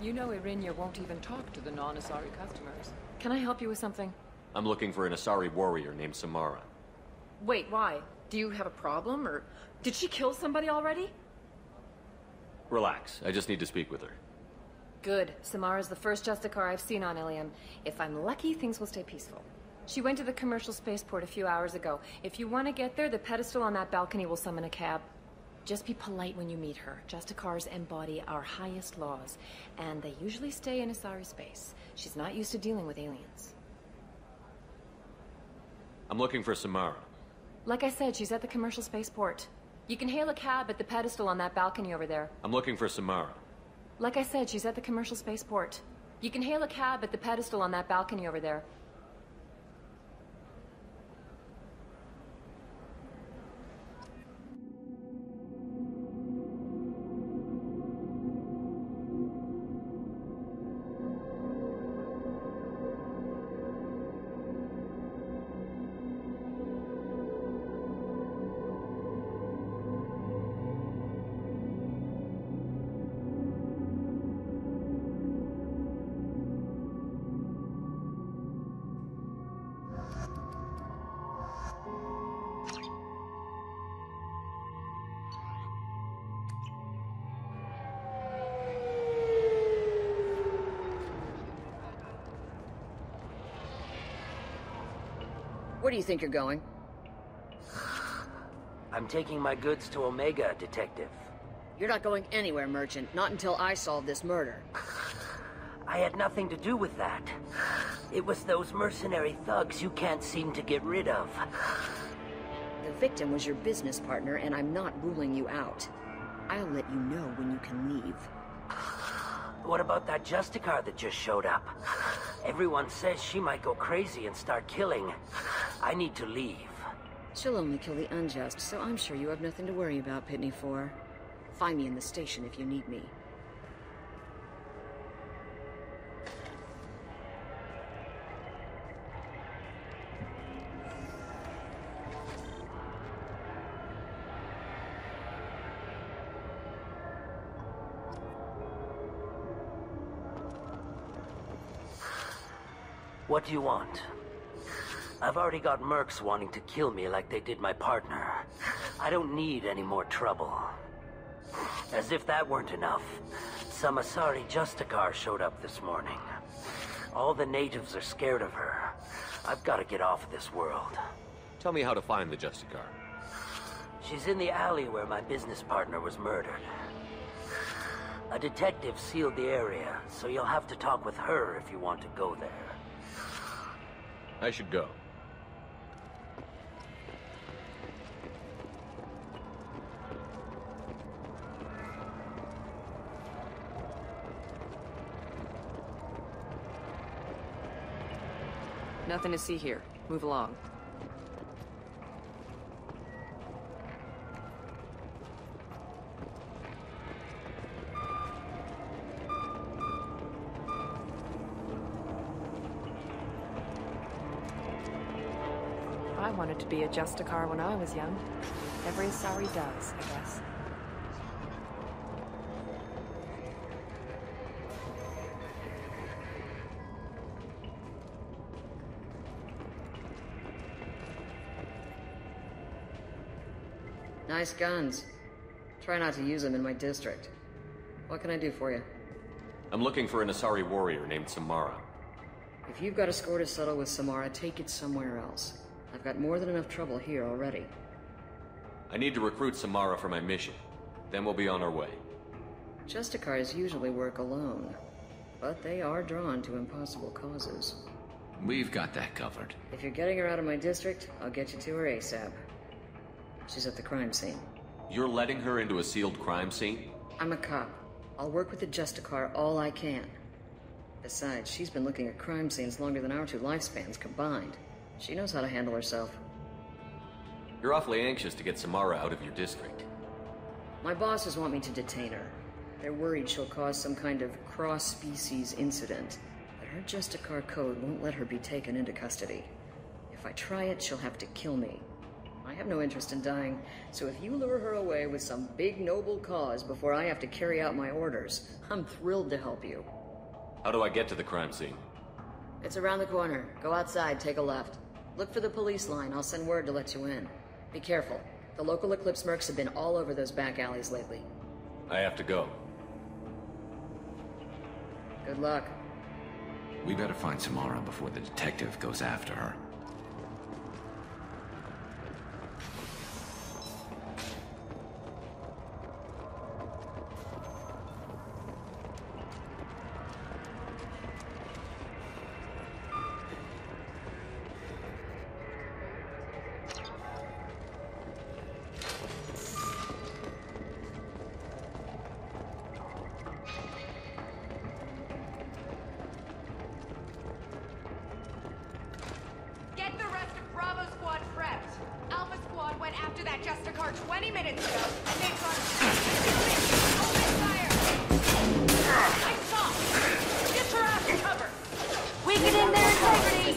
You know Irinia won't even talk to the non-Asari customers. Can I help you with something? I'm looking for an Asari warrior named Samara. Wait, why? Do you have a problem, or did she kill somebody already? Relax, I just need to speak with her. Good. Samara's the first Justicar I've seen on Ilium. If I'm lucky, things will stay peaceful. She went to the commercial spaceport a few hours ago. If you want to get there, the pedestal on that balcony will summon a cab. Just be polite when you meet her. Justicars embody our highest laws, and they usually stay in Asari space. She's not used to dealing with aliens. I'm looking for Samara. Like I said, she's at the commercial spaceport. You can hail a cab at the pedestal on that balcony over there. I'm looking for Samara. Like I said, she's at the commercial spaceport. You can hail a cab at the pedestal on that balcony over there. Where do you think you're going? I'm taking my goods to Omega, Detective. You're not going anywhere, Merchant. Not until I solve this murder. I had nothing to do with that. It was those mercenary thugs you can't seem to get rid of. The victim was your business partner, and I'm not ruling you out. I'll let you know when you can leave. What about that Justicar that just showed up? Everyone says she might go crazy and start killing. I need to leave. She'll only kill the unjust, so I'm sure you have nothing to worry about, Pitney 4. Find me in the station if you need me. What do you want? I've already got mercs wanting to kill me like they did my partner. I don't need any more trouble. As if that weren't enough, some Asari Justicar showed up this morning. All the natives are scared of her. I've got to get off of this world. Tell me how to find the Justicar. She's in the alley where my business partner was murdered. A detective sealed the area, so you'll have to talk with her if you want to go there. I should go. Nothing to see here. Move along. I wanted to be a Justicar when I was young. Every Asari does, I guess. Nice guns. Try not to use them in my district. What can I do for you? I'm looking for an Asari warrior named Samara. If you've got a score to settle with Samara, take it somewhere else. I've got more than enough trouble here already. I need to recruit Samara for my mission. Then we'll be on our way. Justicars usually work alone, but they are drawn to impossible causes. We've got that covered. If you're getting her out of my district, I'll get you to her ASAP. She's at the crime scene. You're letting her into a sealed crime scene? I'm a cop. I'll work with the Justicar all I can. Besides, she's been looking at crime scenes longer than our two lifespans combined. She knows how to handle herself. You're awfully anxious to get Samara out of your district. My bosses want me to detain her. They're worried she'll cause some kind of cross-species incident, but her Justicar code won't let her be taken into custody. If I try it, she'll have to kill me. I I have no interest in dying, so if you lure her away with some big noble cause before I have to carry out my orders, I'm thrilled to help you. How do I get to the crime scene? It's around the corner. Go outside, take a left. Look for the police line. I'll send word to let you in. Be careful. The local Eclipse mercs have been all over those back alleys lately. I have to go. Good luck. We better find Samara before the detective goes after her. Get the rest of Bravo Squad prepped. Alpha Squad went after that Justicar 20 minutes ago, and they've gone... Open fire! I saw! Get her out to cover! Weakening their integrity!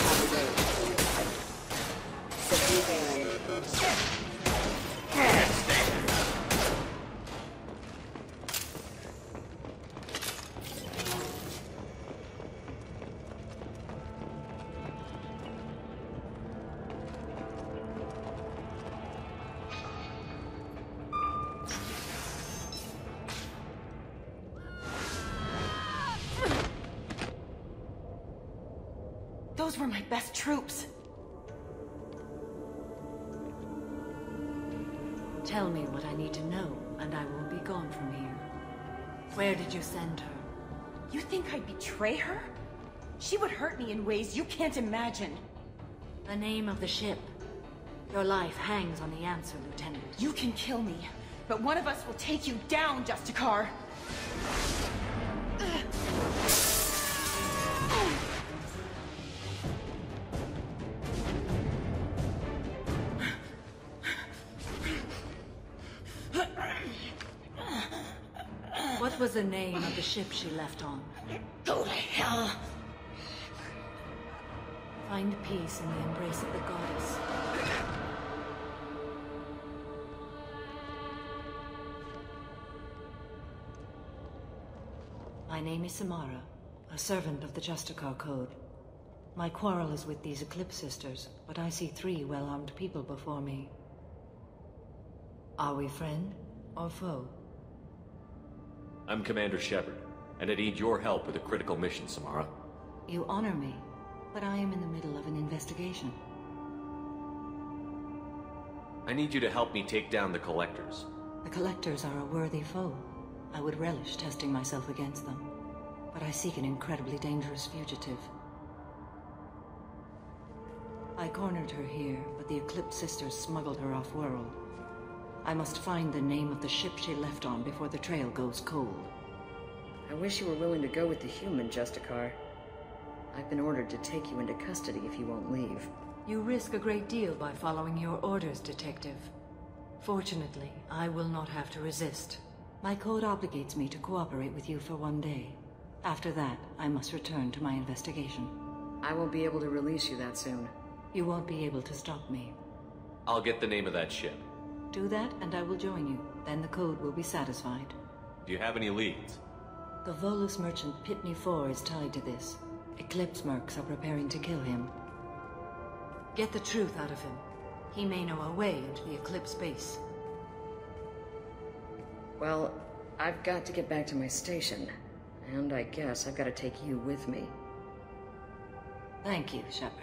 Those were my best troops. Tell me what I need to know, and I will be gone from here. Where did you send her? You think I'd betray her? She would hurt me in ways you can't imagine. The name of the ship. Your life hangs on the answer, Lieutenant. You can kill me, but one of us will take you down, Justicar. What was the name of the ship she left on? Go to hell. Find peace in the embrace of the goddess. My name is Samara, a servant of the Justicar Code. My quarrel is with these Eclipse Sisters, but I see 3 well-armed people before me. Are we friend or foe? I'm Commander Shepard, and I need your help with a critical mission, Samara. You honor me, but I am in the middle of an investigation. I need you to help me take down the Collectors. The Collectors are a worthy foe. I would relish testing myself against them, but I seek an incredibly dangerous fugitive. I cornered her here, but the Eclipse Sisters smuggled her off-world. I must find the name of the ship she left on before the trail goes cold. I wish you were willing to go with the human, Justicar. I've been ordered to take you into custody if you won't leave. You risk a great deal by following your orders, Detective. Fortunately, I will not have to resist. My code obligates me to cooperate with you for 1 day. After that, I must return to my investigation. I won't be able to release you that soon. You won't be able to stop me. I'll get the name of that ship. Do that, and I will join you. Then the code will be satisfied. Do you have any leads? The Volus merchant Pitney 4 is tied to this. Eclipse mercs are preparing to kill him. Get the truth out of him. He may know a way into the Eclipse base. Well, I've got to get back to my station. And I guess I've got to take you with me. Thank you, Shepard.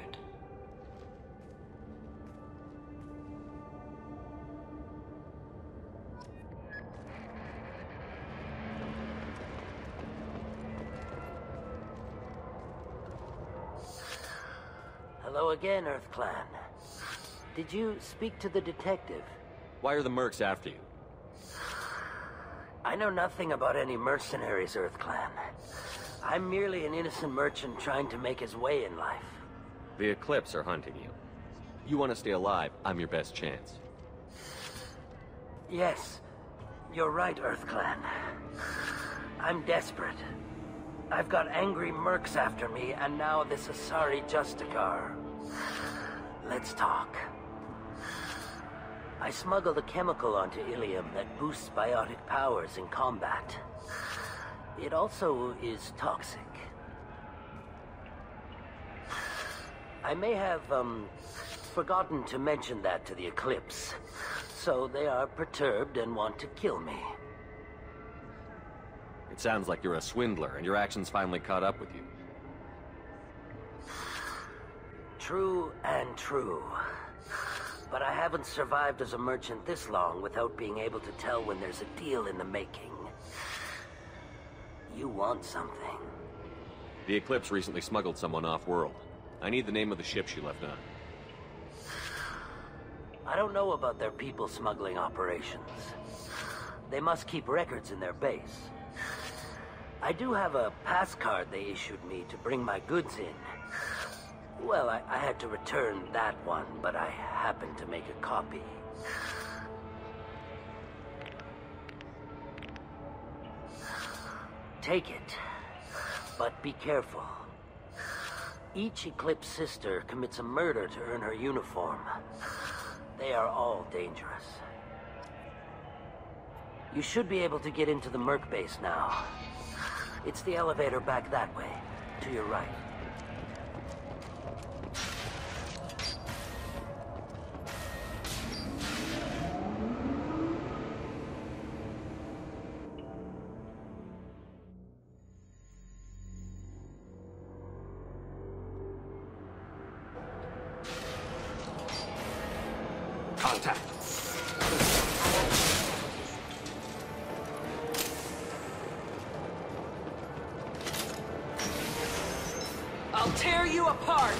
Hello again, Earth Clan. Did you speak to the detective? Why are the mercs after you? I know nothing about any mercenaries, Earth Clan. I'm merely an innocent merchant trying to make his way in life. The Eclipse are hunting you. You want to stay alive, I'm your best chance. Yes, you're right, Earth Clan. I'm desperate. I've got angry mercs after me, and now this Asari Justicar. Let's talk. I smuggled a chemical onto Ilium that boosts biotic powers in combat. It also is toxic. I may have, forgotten to mention that to the Eclipse. So they are perturbed and want to kill me. It sounds like you're a swindler, and your actions finally caught up with you. True and true. But I haven't survived as a merchant this long without being able to tell when there's a deal in the making. You want something. The Eclipse recently smuggled someone off-world. I need the name of the ship she left on. I don't know about their people smuggling operations. They must keep records in their base. I do have a pass card they issued me to bring my goods in. Well, I had to return that one, but I happened to make a copy. Take it, but be careful. Each Eclipse sister commits a murder to earn her uniform. They are all dangerous. You should be able to get into the Merc base now. It's the elevator back that way, to your right. Contact. I'll tear you apart!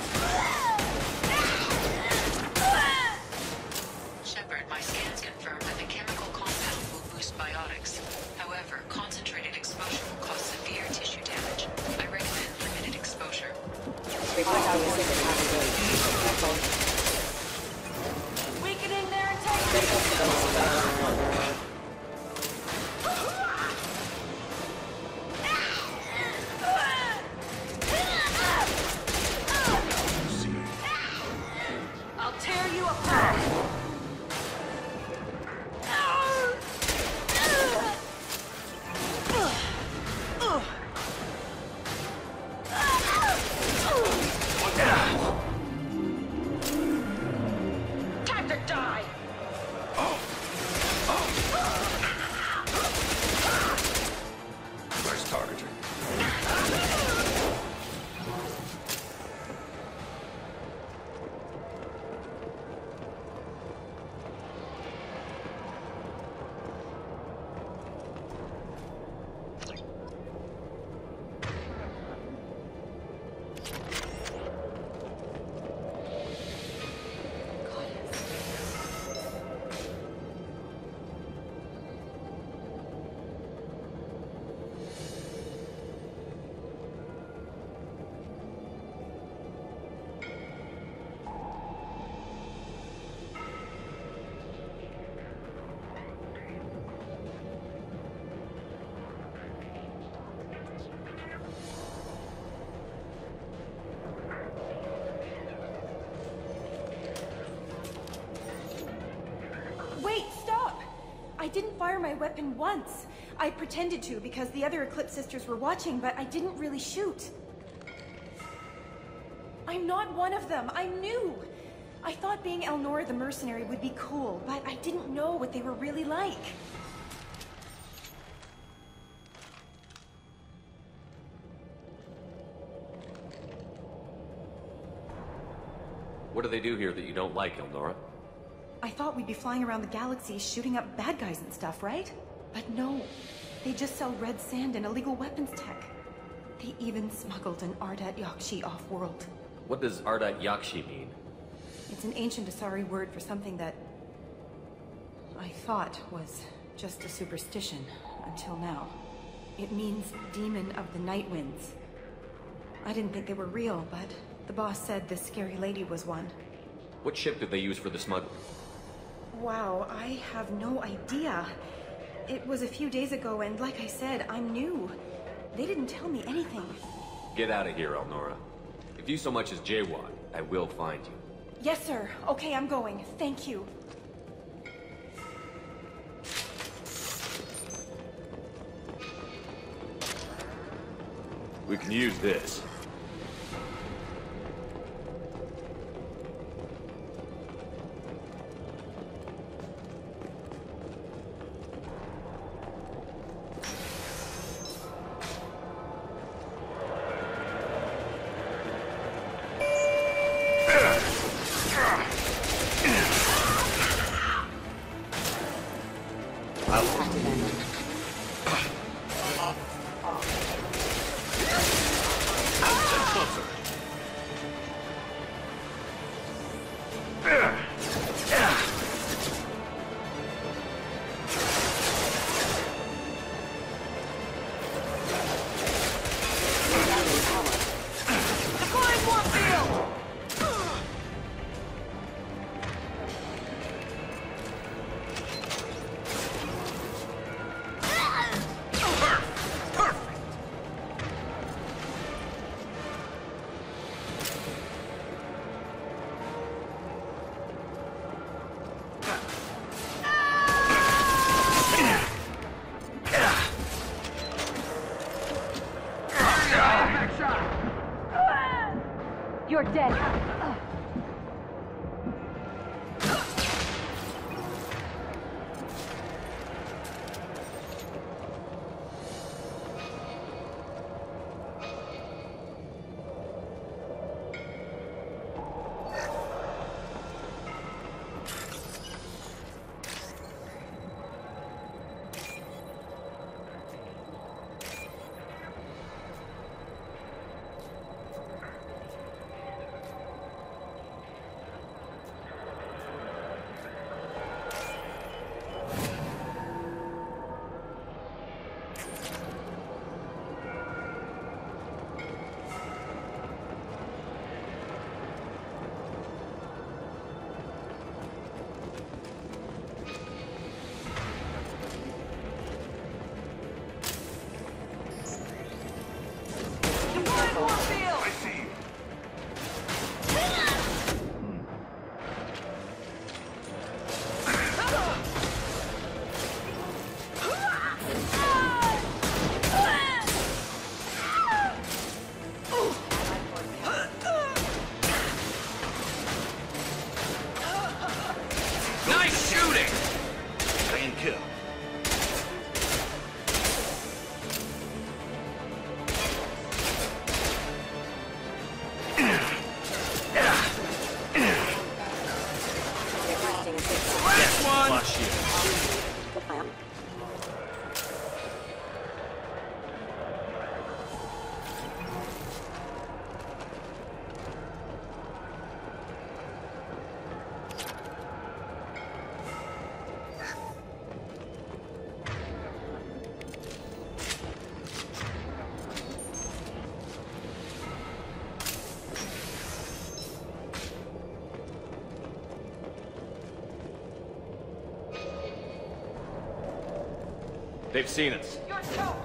Shepard, my scans confirm that the chemical compound will boost biotics. However, concentrated exposure will cause severe tissue damage. I recommend limited exposure. Weakening their integrity! I'll tear you apart! Time to die! Nice targeting. Wait, stop! I didn't fire my weapon once. I pretended to because the other Eclipse sisters were watching, but I didn't really shoot. I'm not one of them. I'm new. I thought being Elnora the mercenary would be cool, but I didn't know what they were really like. What do they do here that you don't like, Elnora? I thought we'd be flying around the galaxy shooting up bad guys and stuff, right? But no. They just sell red sand and illegal weapons tech. They even smuggled an Ardat Yakshi off-world. What does Ardat Yakshi mean? It's an ancient Asari word for something that I thought was just a superstition until now. It means demon of the night winds. I didn't think they were real, but the boss said this scary lady was one. What ship did they use for the smuggling? Wow, I have no idea. It was a few days ago, and like I said, I'm new. They didn't tell me anything. Get out of here, Elnora. If you so much as jaywalk, I will find you. Yes, sir. Okay, I'm going. Thank you. We can use this. You're dead. They've seen us. You're choked!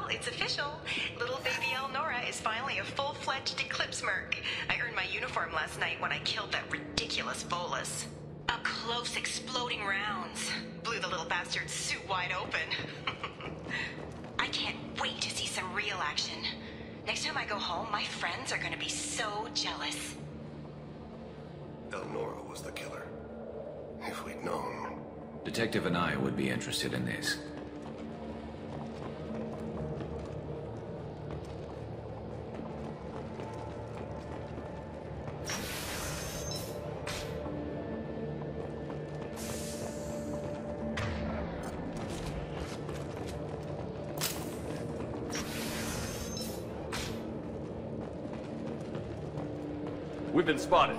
it's official. Little baby Elnora is finally a full-fledged Eclipse merc. I earned my uniform last night when I killed that ridiculous Volus. Up close, exploding rounds. Blew the little bastard's suit wide open. I can't wait to see some real action. Next time I go home, my friends are gonna be so jealous. Elnora was the killer. If we'd known. Detective and I would be interested in this. We've been spotted.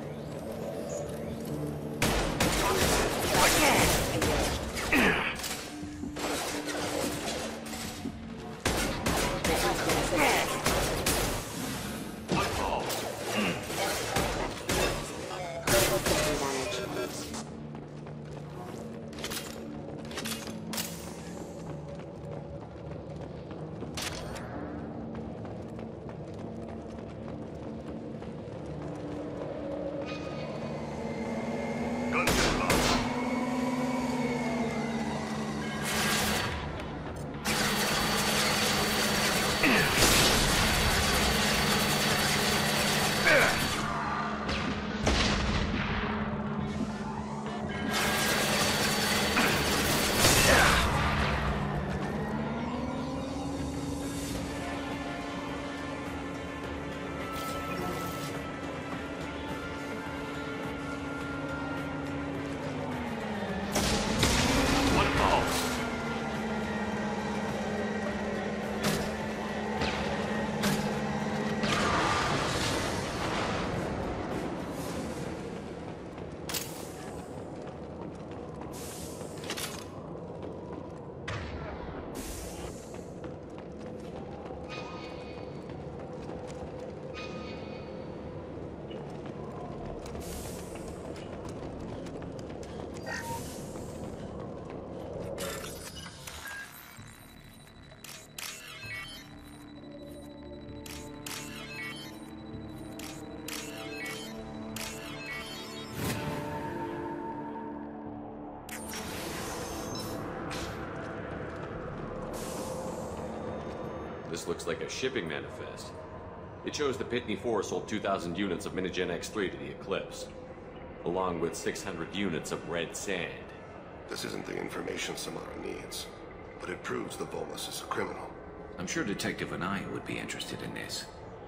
This looks like a shipping manifest. It shows the Pitney 4 sold 2,000 units of Minigen X3 to the Eclipse, along with 600 units of red sand. This isn't the information Samara needs, but it proves the Volus is a criminal. I'm sure Detective and I would be interested in this.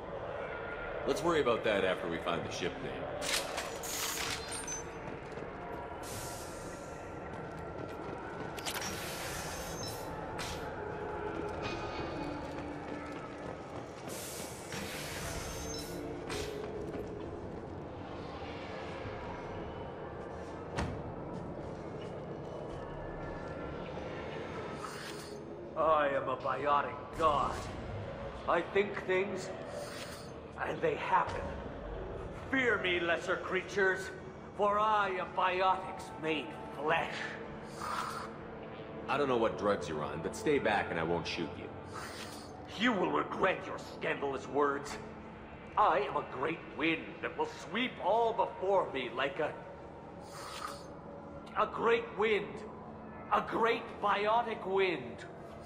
Let's worry about that after we find the ship name. I am a biotic god. I think things, and they happen. Fear me, lesser creatures, for I am biotics made flesh. I don't know what drugs you're on, but stay back and I won't shoot you. You will regret your scandalous words. I am a great wind that will sweep all before me like a great wind. A great biotic wind.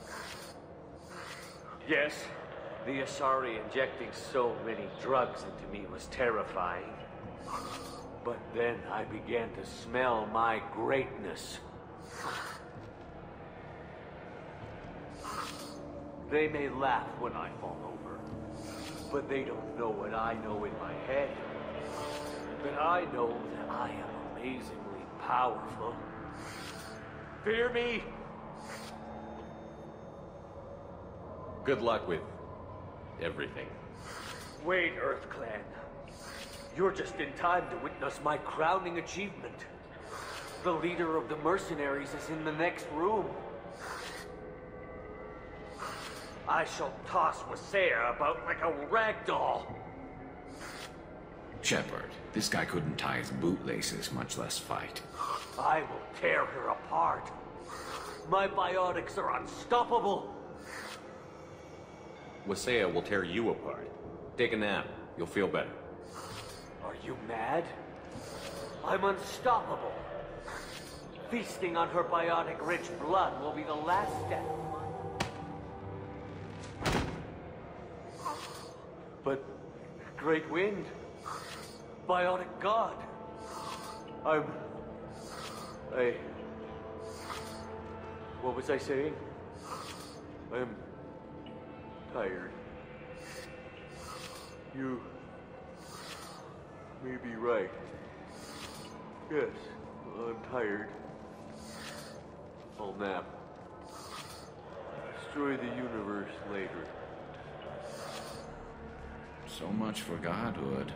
Yes, the Asari injecting so many drugs into me was terrifying. But then I began to smell my greatness. They may laugh when I fall over, but they don't know what I know in my head. But I know that I am amazingly powerful. Fear me? Good luck with everything. Wait, EarthClan. You're just in time to witness my crowning achievement. The leader of the mercenaries is in the next room. I shall toss Wasea about like a rag doll. Shepard, this guy couldn't tie his bootlaces, much less fight. I will tear her apart. My biotics are unstoppable. Wasea will tear you apart. Take a nap. You'll feel better. Are you mad? I'm unstoppable. Feasting on her biotic-rich blood will be the last step. But... Great Wind... Biotic God... What was I saying? I'm... tired. You... may be right. Yes, I'm tired. I'll nap. Destroy the universe later. So much for godhood.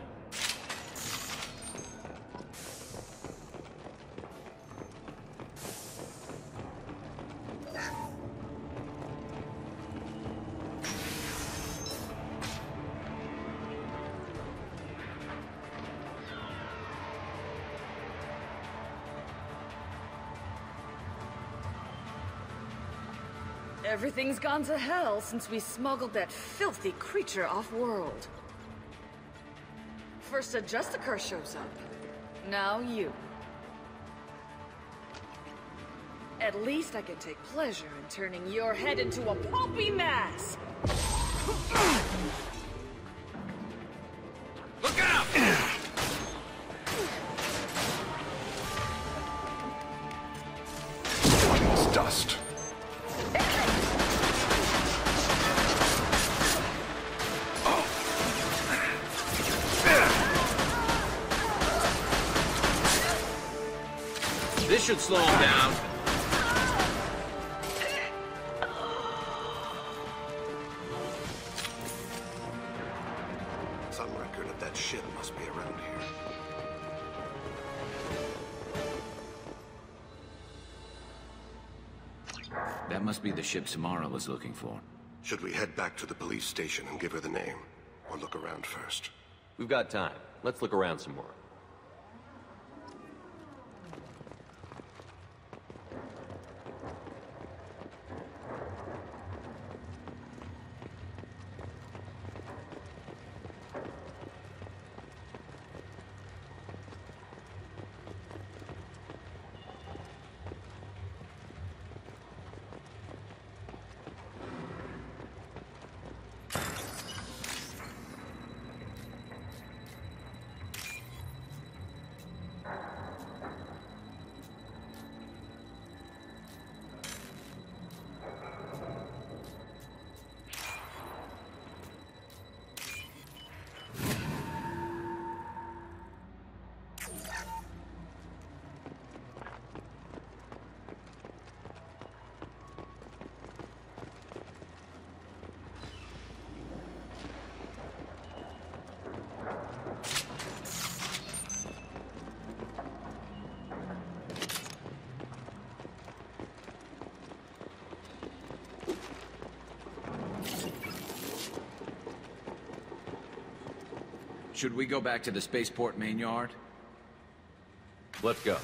Everything's gone to hell since we smuggled that filthy creature off-world. First a Justicar shows up. Now you. At least I can take pleasure in turning your head into a pulpy mass! Look out! It's dust. This should slow him down. Some record of that ship must be around here. That must be the ship Samara was looking for. Should we head back to the police station and give her the name? Or look around first? We've got time. Let's look around some more. Should we go back to the spaceport main yard? Let's go.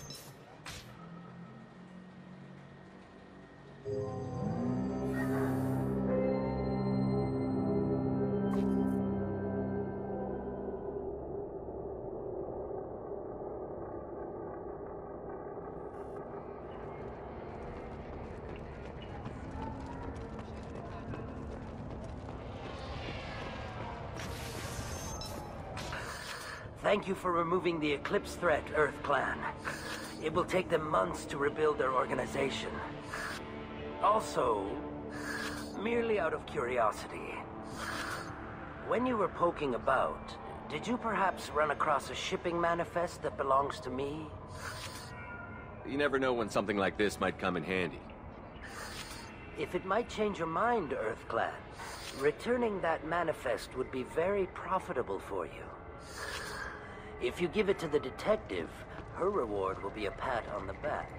Thank you for removing the Eclipse threat, Earth Clan. It will take them months to rebuild their organization. Also, merely out of curiosity, when you were poking about, did you perhaps run across a shipping manifest that belongs to me? You never know when something like this might come in handy. If it might change your mind, Earth Clan, returning that manifest would be very profitable for you. If you give it to the detective, her reward will be a pat on the back.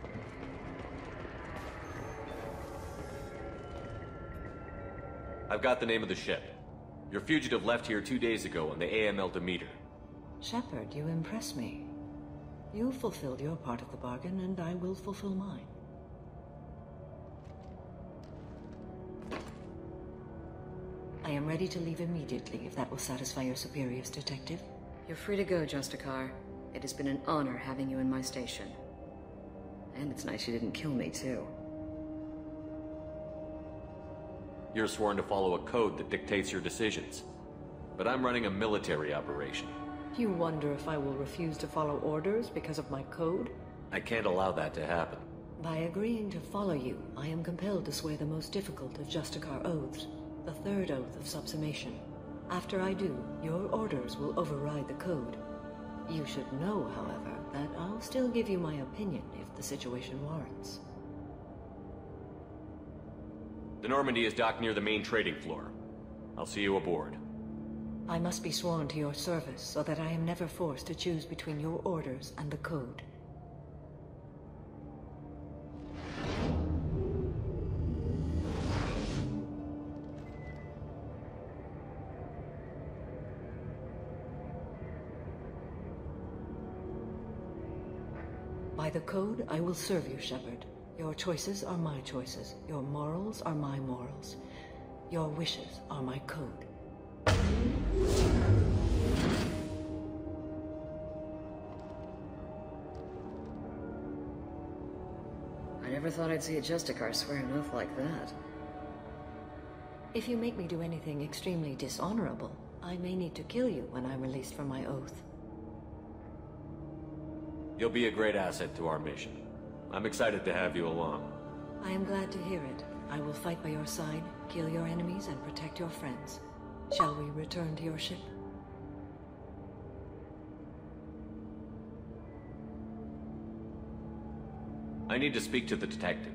I've got the name of the ship. Your fugitive left here 2 days ago on the AML Demeter. Shepard, you impress me. You fulfilled your part of the bargain, and I will fulfill mine. am ready to leave immediately if that will satisfy your superiors, Detective. You're free to go, Justicar. It has been an honor having you in my station. And it's nice you didn't kill me, too. You're sworn to follow a code that dictates your decisions. But I'm running a military operation. You wonder if I will refuse to follow orders because of my code? I can't allow that to happen. By agreeing to follow you, I am compelled to swear the most difficult of Justicar oaths, the third oath of subsumation. After I do, your orders will override the code. You should know, however, that I'll still give you my opinion if the situation warrants. The Normandy is docked near the main trading floor. I'll see you aboard. I must be sworn to your service so that I am never forced to choose between your orders and the code. By the code, I will serve you, Shepard. Your choices are my choices. Your morals are my morals. Your wishes are my code. I never thought I'd see a Justicar swear an oath like that. If you make me do anything extremely dishonorable, I may need to kill you when I'm released from my oath. You'll be a great asset to our mission. I'm excited to have you along. I am glad to hear it. I will fight by your side, kill your enemies, and protect your friends. Shall we return to your ship? I need to speak to the detective.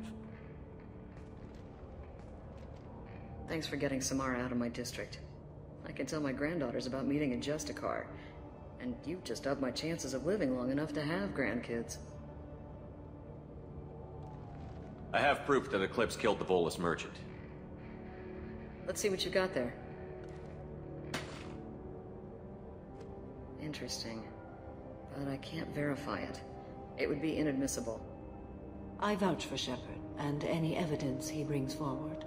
Thanks for getting Samara out of my district. I can tell my granddaughters about meeting a Justicar. And you've just upped my chances of living long enough to have grandkids. I have proof that Eclipse killed the Volus merchant. Let's see what you got there. Interesting. But I can't verify it. It would be inadmissible. I vouch for Shepard, and any evidence he brings forward.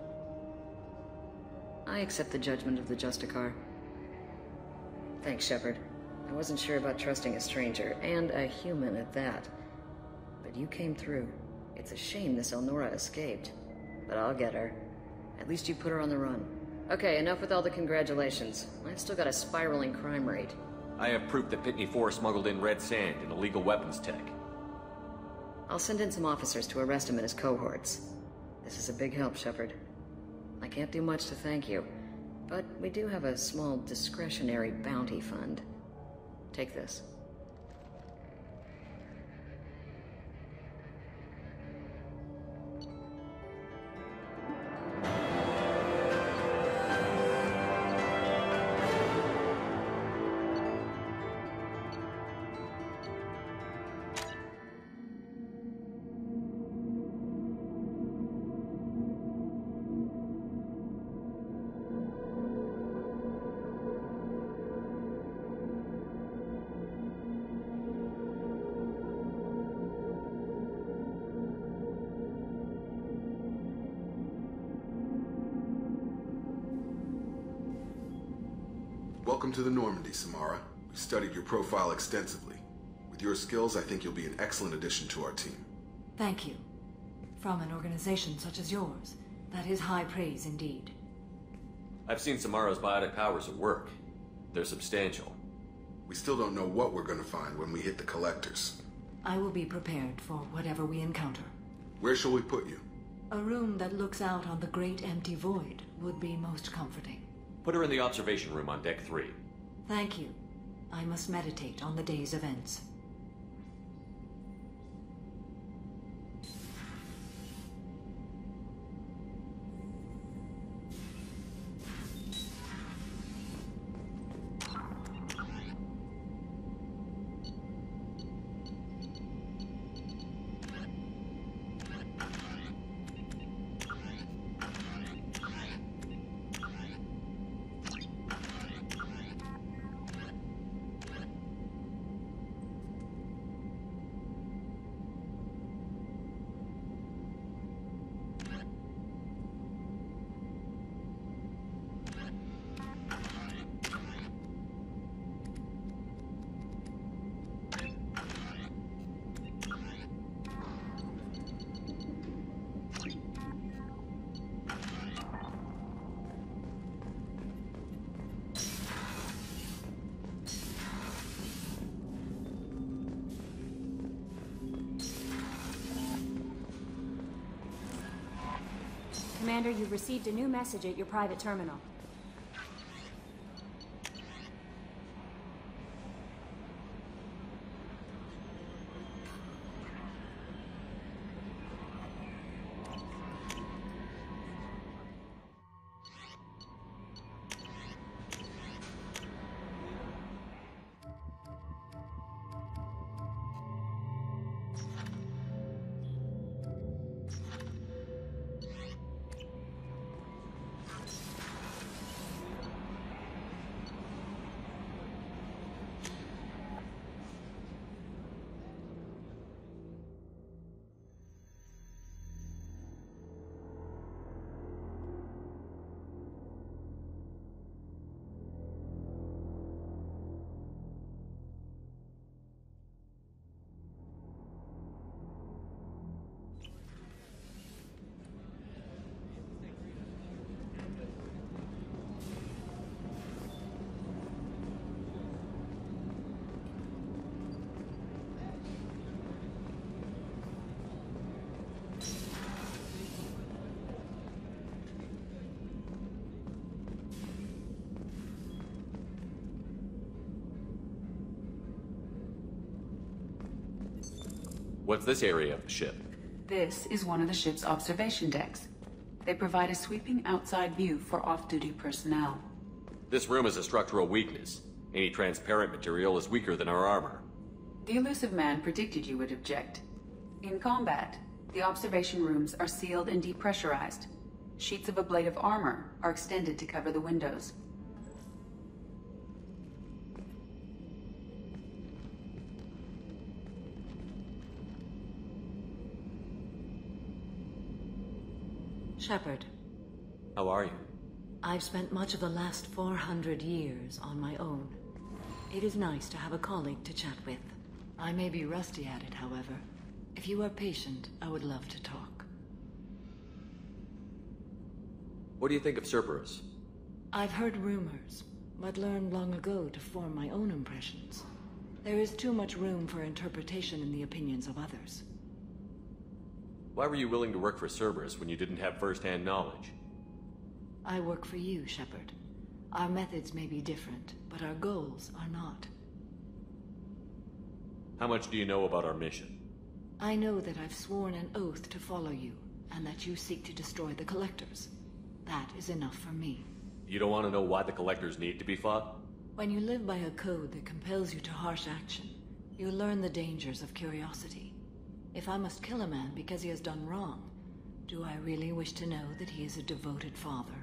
I accept the judgment of the Justicar. Thanks, Shepard. I wasn't sure about trusting a stranger, and a human at that. But you came through. It's a shame this Elnora escaped. But I'll get her. At least you put her on the run. Okay, enough with all the congratulations. I've still got a spiraling crime rate. I have proof that Pitney 4 smuggled in red sand and illegal weapons tech. I'll send in some officers to arrest him and his cohorts. This is a big help, Shepard. I can't do much to thank you, but we do have a small discretionary bounty fund. Take this. Welcome to the Normandy, Samara. We studied your profile extensively. With your skills, I think you'll be an excellent addition to our team. Thank you. From an organization such as yours, that is high praise indeed. I've seen Samara's biotic powers at work. They're substantial. We still don't know what we're going to find when we hit the collectors. I will be prepared for whatever we encounter. Where shall we put you? A room that looks out on the great empty void would be most comforting. Put her in the observation room on Deck 3. Thank you. I must meditate on the day's events. Commander, you've received a new message at your private terminal. What's this area of the ship? This is one of the ship's observation decks. They provide a sweeping outside view for off-duty personnel. This room is a structural weakness. Any transparent material is weaker than our armor. The Illusive Man predicted you would object. In combat, the observation rooms are sealed and depressurized. Sheets of ablative armor are extended to cover the windows. Shepard. How are you? I've spent much of the last 400 years on my own. It is nice to have a colleague to chat with. I may be rusty at it, however. If you are patient, I would love to talk. What do you think of Cerberus? I've heard rumors, but learned long ago to form my own impressions. There is too much room for interpretation in the opinions of others. Why were you willing to work for Cerberus when you didn't have first-hand knowledge? I work for you, Shepard. Our methods may be different, but our goals are not. How much do you know about our mission? I know that I've sworn an oath to follow you, and that you seek to destroy the Collectors. That is enough for me. You don't want to know why the Collectors need to be fought? When you live by a code that compels you to harsh action, you learn the dangers of curiosity. If I must kill a man because he has done wrong, do I really wish to know that he is a devoted father?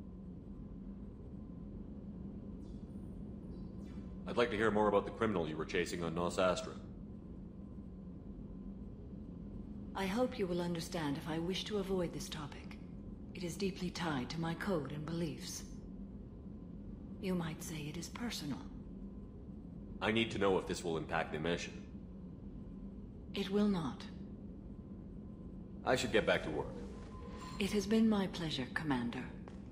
I'd like to hear more about the criminal you were chasing on Nos Astra. I hope you will understand if I wish to avoid this topic. It is deeply tied to my code and beliefs. You might say it is personal. I need to know if this will impact the mission. It will not. I should get back to work. It has been my pleasure, Commander.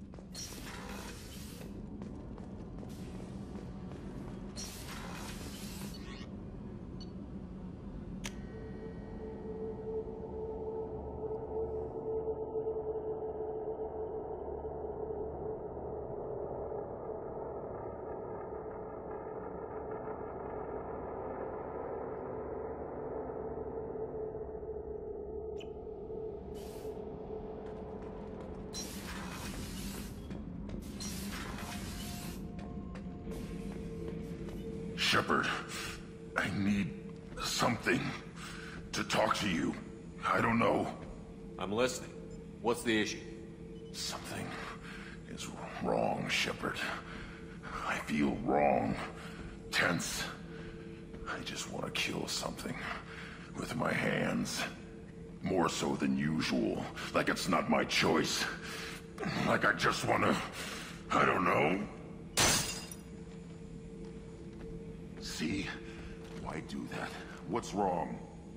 Shepard, I need something to talk to you. I don't know. I'm listening. What's the issue? Something is wrong, Shepard. I feel wrong, tense. I just want to kill something with my hands. More so than usual. Like it's not my choice. Like I just want to... I don't know. See? Why do that? What's wrong?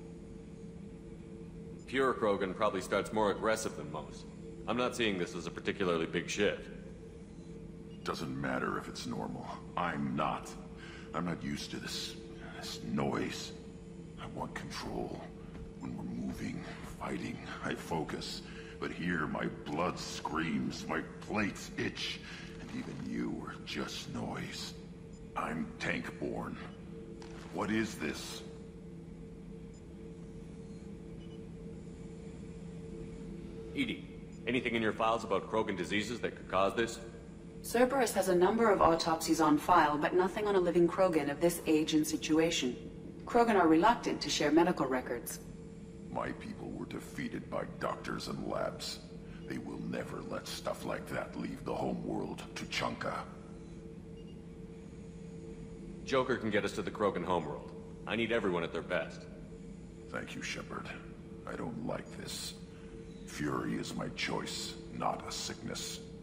Pure Krogan probably starts more aggressive than most. I'm not seeing this as a particularly big shift. Doesn't matter if it's normal. I'm not. I'm not used to this noise. I want control. When we're moving, fighting, I focus. But here my blood screams, my plates itch, and even you are just noise. I'm tank-born. What is this? EDI, anything in your files about Krogan diseases that could cause this? Cerberus has a number of autopsies on file, but nothing on a living Krogan of this age and situation. Krogan are reluctant to share medical records. My people were defeated by doctors and labs. They will never let stuff like that leave the homeworld, Tuchanka. Joker can get us to the Krogan homeworld. I need everyone at their best. Thank you, Shepard. I don't like this. Fury is my choice, not a sickness.